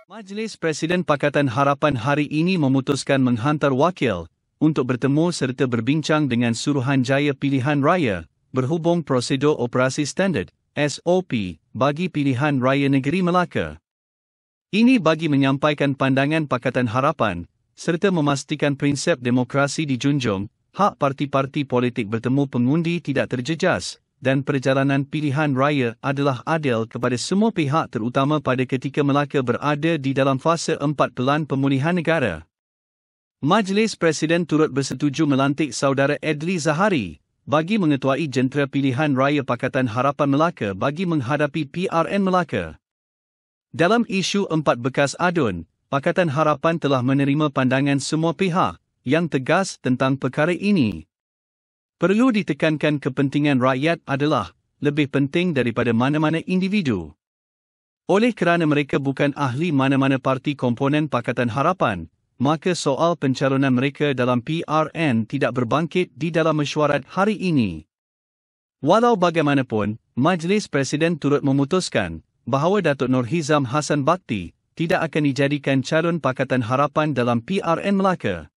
Majlis Presiden Pakatan Harapan hari ini memutuskan menghantar wakil untuk bertemu serta berbincang dengan Suruhanjaya Pilihan Raya berhubung prosedur operasi standard (SOP) bagi Pilihan Raya Negeri Melaka. Ini bagi menyampaikan pandangan Pakatan Harapan serta memastikan prinsip demokrasi dijunjung, hak parti-parti politik bertemu pengundi tidak terjejas dan perjalanan pilihan raya adalah adil kepada semua pihak terutama pada ketika Melaka berada di dalam fasa 4 pelan pemulihan negara. Majlis Presiden turut bersetuju melantik Saudara Adli Zahari bagi mengetuai Jentera Pilihan Raya Pakatan Harapan Melaka bagi menghadapi PRN Melaka. Dalam isu 4 bekas adun, Pakatan Harapan telah menerima pandangan semua pihak yang tegas tentang perkara ini. Perlu ditekankan kepentingan rakyat adalah lebih penting daripada mana-mana individu. Oleh kerana mereka bukan ahli mana-mana parti komponen Pakatan Harapan, maka soal pencalonan mereka dalam PRN tidak berbangkit di dalam mesyuarat hari ini. Walau bagaimanapun, Majlis Presiden turut memutuskan bahawa Datuk Nurhizam Hassan Bakti tidak akan dijadikan calon Pakatan Harapan dalam PRN Melaka.